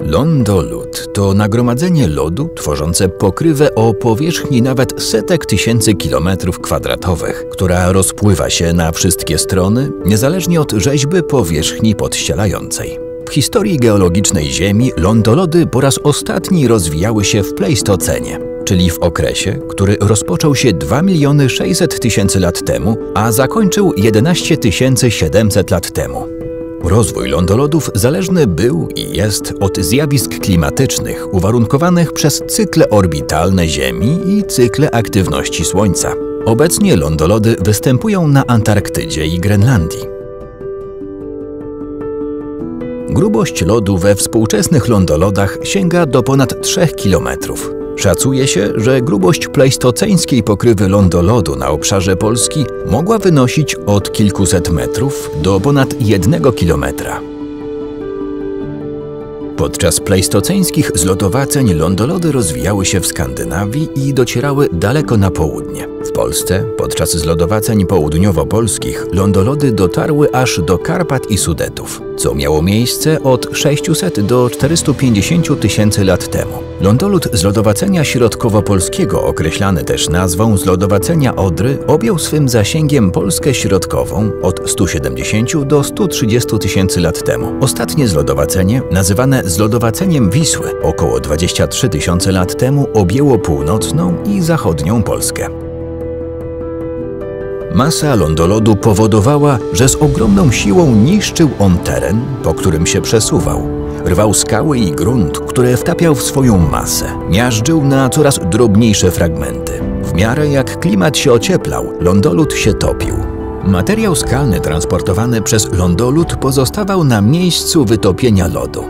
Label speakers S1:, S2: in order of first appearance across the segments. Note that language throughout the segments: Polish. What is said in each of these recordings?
S1: Lądolód to nagromadzenie lodu tworzące pokrywę o powierzchni nawet setek tysięcy kilometrów kwadratowych, która rozpływa się na wszystkie strony, niezależnie od rzeźby powierzchni podścielającej. W historii geologicznej Ziemi lądolody po raz ostatni rozwijały się w Pleistocenie, czyli w okresie, który rozpoczął się 2 600 000 lat temu, a zakończył 11 700 lat temu. Rozwój lądolodów zależny był i jest od zjawisk klimatycznych uwarunkowanych przez cykle orbitalne Ziemi i cykle aktywności Słońca. Obecnie lądolody występują na Antarktydzie i Grenlandii. Grubość lodu we współczesnych lądolodach sięga do ponad 3 km. Szacuje się, że grubość pleistoceńskiej pokrywy lądolodu na obszarze Polski mogła wynosić od kilkuset metrów do ponad 1 kilometra. Podczas pleistoceńskich zlodowaceń lądolody rozwijały się w Skandynawii i docierały daleko na południe. W Polsce podczas zlodowaceń południowo-polskich lądolody dotarły aż do Karpat i Sudetów, co miało miejsce od 600 do 450 000 lat temu. Lądolód zlodowacenia środkowo-polskiego, określany też nazwą zlodowacenia Odry, objął swym zasięgiem Polskę środkową od 170 do 130 000 lat temu. Ostatnie zlodowacenie, nazywane zlodowaceniem Wisły, około 23 000 lat temu objęło północną i zachodnią Polskę. Masa lądolodu powodowała, że z ogromną siłą niszczył on teren, po którym się przesuwał. Rwał skały i grunt, które wtapiał w swoją masę. Miażdżył na coraz drobniejsze fragmenty. W miarę jak klimat się ocieplał, lądolód się topił. Materiał skalny transportowany przez lądolód pozostawał na miejscu wytopienia lodu.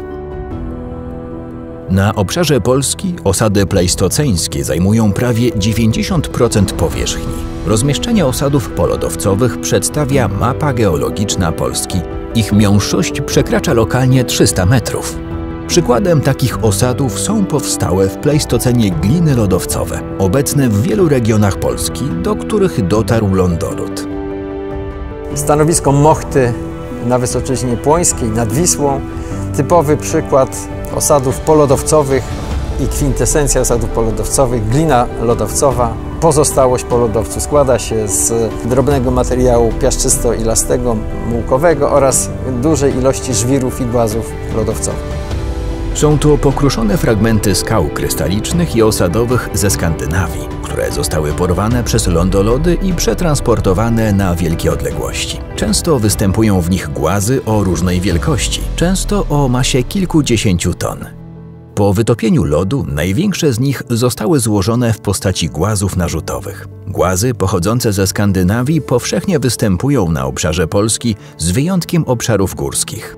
S1: Na obszarze Polski osady pleistoceńskie zajmują prawie 90% powierzchni. Rozmieszczenie osadów polodowcowych przedstawia mapa geologiczna Polski. Ich miąższość przekracza lokalnie 300 metrów. Przykładem takich osadów są powstałe w Pleistocenie gliny lodowcowe, obecne w wielu regionach Polski, do których dotarł lądolód.
S2: Stanowisko Mochty na Wysoczyźnie Płońskiej nad Wisłą, typowy przykład osadów polodowcowych i kwintesencja osadów polodowcowych, glina lodowcowa. Pozostałość polodowcu składa się z drobnego materiału piaszczysto-ilastego, mułkowego oraz dużej ilości żwirów i głazów lodowcowych.
S1: Są to pokruszone fragmenty skał krystalicznych i osadowych ze Skandynawii, które zostały porwane przez lądolody i przetransportowane na wielkie odległości. Często występują w nich głazy o różnej wielkości, często o masie kilkudziesięciu ton. Po wytopieniu lodu największe z nich zostały złożone w postaci głazów narzutowych. Głazy pochodzące ze Skandynawii powszechnie występują na obszarze Polski z wyjątkiem obszarów górskich.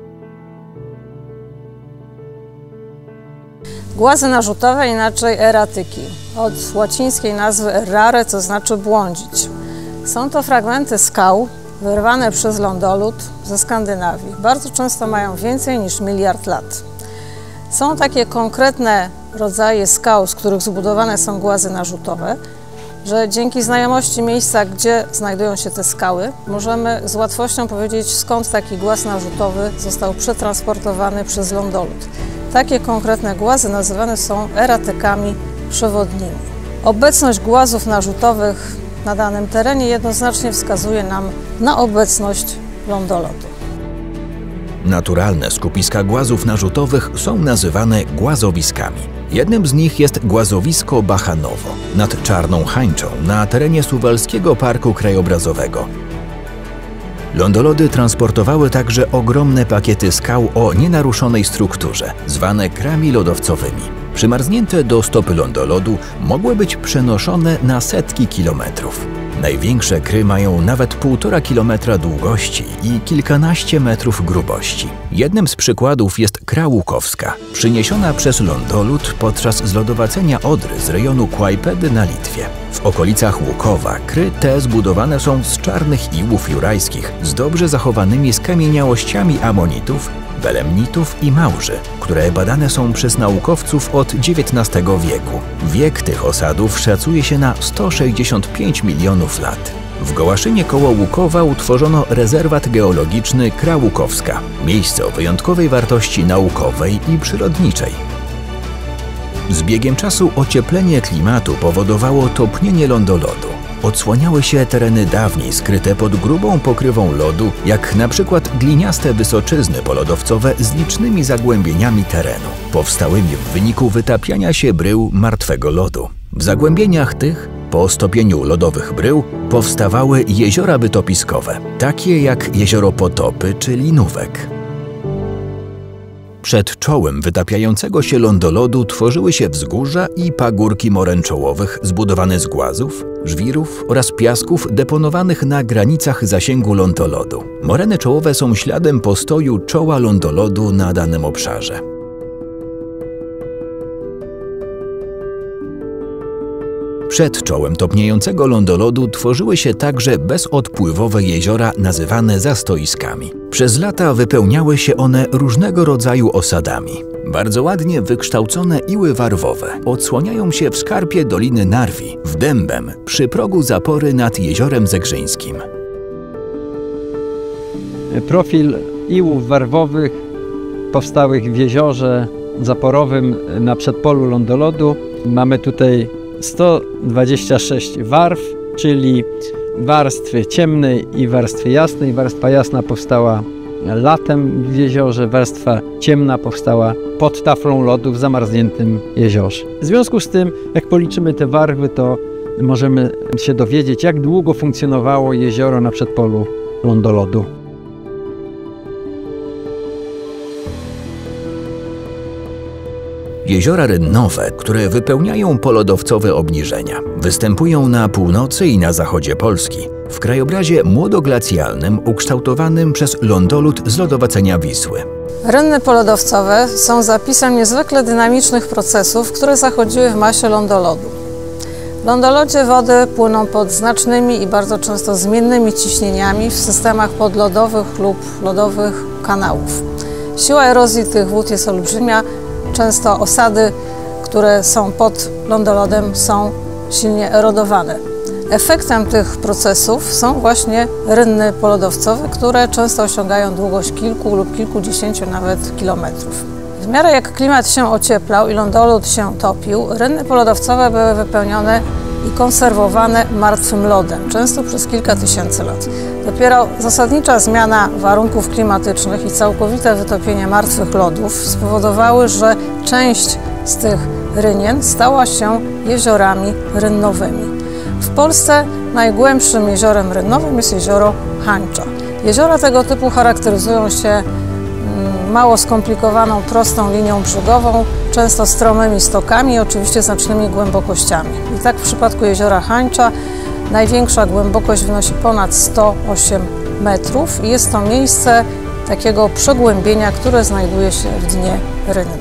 S3: Głazy narzutowe, inaczej eratyki, od łacińskiej nazwy errare, co znaczy błądzić. Są to fragmenty skał wyrwane przez lądolód ze Skandynawii. Bardzo często mają więcej niż 1 000 000 lat. Są takie konkretne rodzaje skał, z których zbudowane są głazy narzutowe, że dzięki znajomości miejsca, gdzie znajdują się te skały, możemy z łatwością powiedzieć, skąd taki głaz narzutowy został przetransportowany przez lądolód. Takie konkretne głazy nazywane są eratykami przewodnimi. Obecność głazów narzutowych na danym terenie jednoznacznie wskazuje nam na obecność lądolodu.
S1: Naturalne skupiska głazów narzutowych są nazywane głazowiskami. Jednym z nich jest głazowisko Bachanowo nad Czarną Hańczą na terenie Suwalskiego Parku Krajobrazowego. Lądolody transportowały także ogromne pakiety skał o nienaruszonej strukturze, zwane krami lodowcowymi. Przymarznięte do stopy lądolodu mogły być przenoszone na setki kilometrów. Największe kry mają nawet 1,5 kilometra długości i kilkanaście metrów grubości. Jednym z przykładów jest kra łukowska, przyniesiona przez lądolód podczas zlodowacenia Odry z rejonu Kłajpedy na Litwie. W okolicach Łukowa kry te zbudowane są z czarnych iłów jurajskich z dobrze zachowanymi skamieniałościami amonitów, belemnitów i małży, które badane są przez naukowców od XIX wieku. Wiek tych osadów szacuje się na 165 milionów lat. W Gołaszynie koło Łukowa utworzono rezerwat geologiczny Krałukowska, miejsce o wyjątkowej wartości naukowej i przyrodniczej. Z biegiem czasu ocieplenie klimatu powodowało topnienie lądolodu. Odsłaniały się tereny dawniej skryte pod grubą pokrywą lodu, jak na przykład gliniaste wysoczyzny polodowcowe z licznymi zagłębieniami terenu, powstałymi w wyniku wytapiania się brył martwego lodu. W zagłębieniach tych, po stopieniu lodowych brył, powstawały jeziora wytopiskowe, takie jak jezioro Potopy czy Linówek. Przed czołem wytapiającego się lądolodu tworzyły się wzgórza i pagórki moren czołowych zbudowane z głazów, żwirów oraz piasków deponowanych na granicach zasięgu lądolodu. Moreny czołowe są śladem postoju czoła lądolodu na danym obszarze. Przed czołem topniejącego lądolodu tworzyły się także bezodpływowe jeziora nazywane zastoiskami. Przez lata wypełniały się one różnego rodzaju osadami. Bardzo ładnie wykształcone iły warwowe odsłaniają się w skarpie Doliny Narwi, w Dębem, przy progu zapory nad Jeziorem Zegrzyńskim.
S2: Profil iłów warwowych powstałych w jeziorze zaporowym na przedpolu lądolodu. Mamy tutaj 126 warstw, czyli warstwy ciemnej i warstwy jasnej. Warstwa jasna powstała latem w jeziorze, warstwa ciemna powstała pod taflą lodu w zamarzniętym jeziorze. W związku z tym, jak policzymy te warstwy, to możemy się dowiedzieć, jak długo funkcjonowało jezioro na przedpolu lądolodu.
S1: Jeziora rynnowe, które wypełniają polodowcowe obniżenia, występują na północy i na zachodzie Polski, w krajobrazie młodoglacjalnym ukształtowanym przez lądolód z lodowacenia Wisły.
S3: Rynny polodowcowe są zapisem niezwykle dynamicznych procesów, które zachodziły w masie lądolodu. W lądolodzie wody płyną pod znacznymi i bardzo często zmiennymi ciśnieniami w systemach podlodowych lub lodowych kanałów. Siła erozji tych wód jest olbrzymia. Często osady, które są pod lądolodem, są silnie erodowane. Efektem tych procesów są właśnie rynny polodowcowe, które często osiągają długość kilku lub kilkudziesięciu nawet kilometrów. W miarę jak klimat się ocieplał i lądolód się topił, rynny polodowcowe były wypełnione i konserwowane martwym lodem, często przez kilka tysięcy lat. Dopiero zasadnicza zmiana warunków klimatycznych i całkowite wytopienie martwych lodów spowodowały, że część z tych rynien stała się jeziorami rynnowymi. W Polsce najgłębszym jeziorem rynnowym jest jezioro Hańcza. Jeziora tego typu charakteryzują się mało skomplikowaną, prostą linią brzegową, często stromymi stokami i oczywiście znacznymi głębokościami. I tak w przypadku jeziora Hańcza największa głębokość wynosi ponad 108 metrów i jest to miejsce takiego przegłębienia, które znajduje się w dnie rynnym.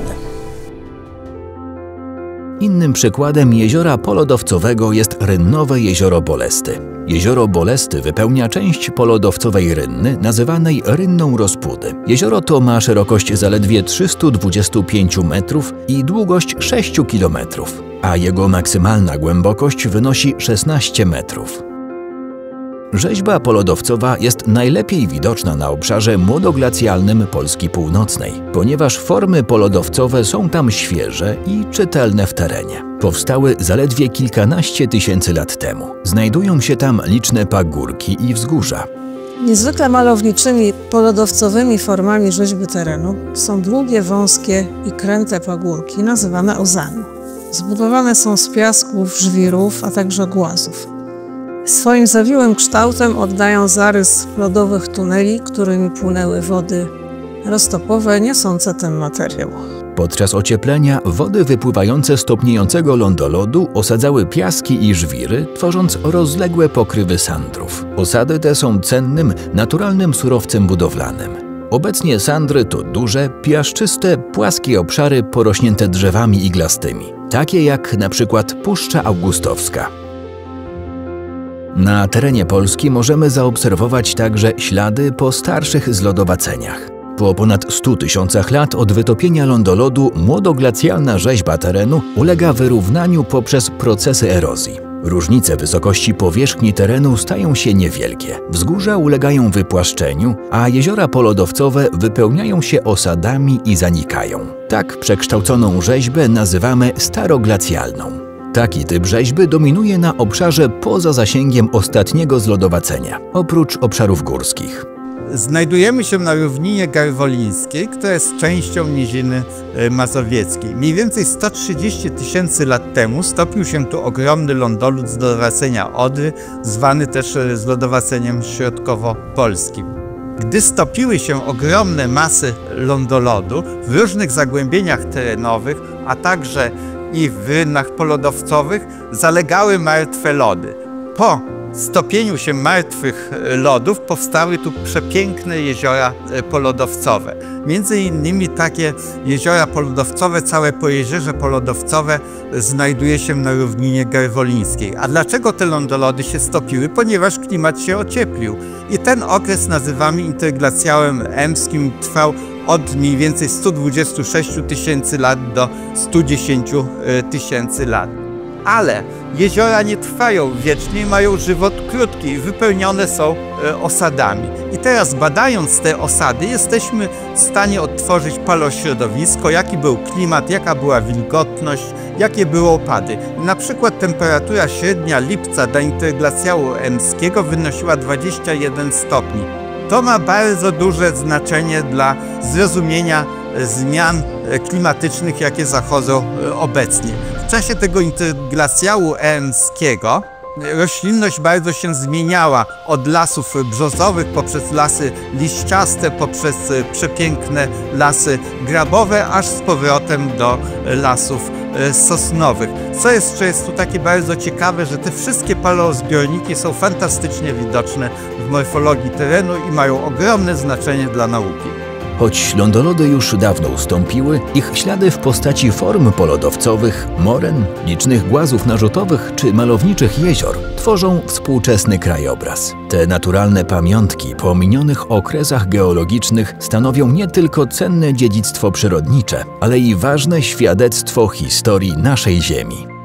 S1: Innym przykładem jeziora polodowcowego jest rynnowe jezioro Bolesty. Jezioro Bolesty wypełnia część polodowcowej rynny, nazywanej rynną Rozpudy. Jezioro to ma szerokość zaledwie 325 metrów i długość 6 kilometrów, a jego maksymalna głębokość wynosi 16 metrów. Rzeźba polodowcowa jest najlepiej widoczna na obszarze młodoglacjalnym Polski Północnej, ponieważ formy polodowcowe są tam świeże i czytelne w terenie. Powstały zaledwie kilkanaście tysięcy lat temu. Znajdują się tam liczne pagórki i wzgórza.
S3: Niezwykle malowniczymi polodowcowymi formami rzeźby terenu są długie, wąskie i kręte pagórki nazywane ozami. Zbudowane są z piasków, żwirów, a także głazów. Swoim zawiłym kształtem oddają zarys lodowych tuneli, którymi płynęły wody roztopowe niosące ten materiał.
S1: Podczas ocieplenia wody wypływające z topniejącego lądolodu osadzały piaski i żwiry, tworząc rozległe pokrywy sandrów. Osady te są cennym, naturalnym surowcem budowlanym. Obecnie sandry to duże, piaszczyste, płaskie obszary porośnięte drzewami iglastymi, takie jak na przykład Puszcza Augustowska. Na terenie Polski możemy zaobserwować także ślady po starszych zlodowaceniach. Po ponad 100 tysiącach lat od wytopienia lądolodu młodoglacjalna rzeźba terenu ulega wyrównaniu poprzez procesy erozji. Różnice wysokości powierzchni terenu stają się niewielkie. Wzgórza ulegają wypłaszczeniu, a jeziora polodowcowe wypełniają się osadami i zanikają. Tak przekształconą rzeźbę nazywamy staroglacjalną. Taki typ rzeźby dominuje na obszarze poza zasięgiem ostatniego zlodowacenia, oprócz obszarów górskich.
S4: Znajdujemy się na równinie garwolińskiej, która jest częścią Niziny Mazowieckiej. Mniej więcej 130 000 lat temu stopił się tu ogromny lądolud zlodowacenia Odry, zwany też zlodowaceniem środkowo-polskim. Gdy stopiły się ogromne masy lądolodu w różnych zagłębieniach terenowych, a także i w rynach polodowcowych, zalegały martwe lody. Po stopieniu się martwych lodów powstały tu przepiękne jeziora polodowcowe. Między innymi takie jeziora polodowcowe, całe Pojezierze polodowcowe znajduje się na równinie garwolińskiej. A dlaczego te lądolody się stopiły? Ponieważ klimat się ocieplił. I ten okres nazywamy interglacjałem emskim, trwał od mniej więcej 126 000 lat do 110 000 lat. Ale jeziora nie trwają wiecznie, mają żywot krótki i wypełnione są osadami. I teraz badając te osady jesteśmy w stanie odtworzyć paleośrodowisko, jaki był klimat, jaka była wilgotność, jakie były opady. Na przykład temperatura średnia lipca dla interglacjału emskiego wynosiła 21 stopni. To ma bardzo duże znaczenie dla zrozumienia zmian klimatycznych, jakie zachodzą obecnie. W czasie tego interglacjału emskiego roślinność bardzo się zmieniała od lasów brzozowych poprzez lasy liściaste, poprzez przepiękne lasy grabowe, aż z powrotem do lasów sosnowych. Co jeszcze jest tu takie bardzo ciekawe, że te wszystkie paleozbiorniki są fantastycznie widoczne w morfologii terenu i mają ogromne znaczenie dla nauki.
S1: Choć lądolody już dawno ustąpiły, ich ślady w postaci form polodowcowych, moren, licznych głazów narzutowych czy malowniczych jezior tworzą współczesny krajobraz. Te naturalne pamiątki po minionych okresach geologicznych stanowią nie tylko cenne dziedzictwo przyrodnicze, ale i ważne świadectwo historii naszej Ziemi.